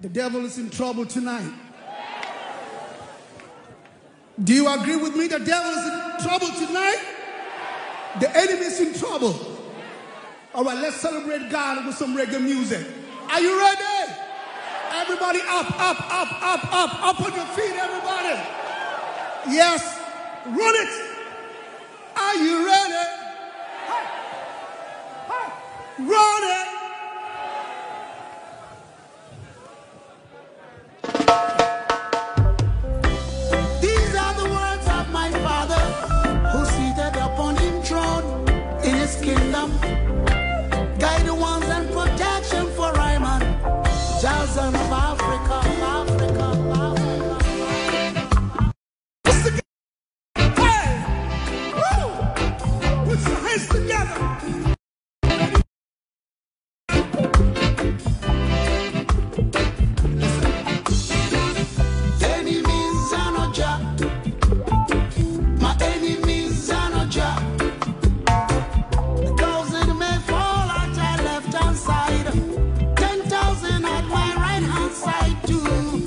The devil is in trouble tonight. Do you agree with me? The devil is in trouble tonight. The enemy is in trouble. All right, let's celebrate God with some reggae music. Are you ready? Everybody up, up, up, up, up, up on your feet, everybody. Yes, run it. Are you ready? Hey. Hey. Run it. These are the words of my Father, who seated upon his throne in his kingdom. Guide the ones and protection for Ryman, Jason of Africa, Africa, Africa. Hey! Woo! Put your hands together. Enemies are no job. My enemies are no job. 1,000 may fall at my left hand side, 10,000 at my right hand side too.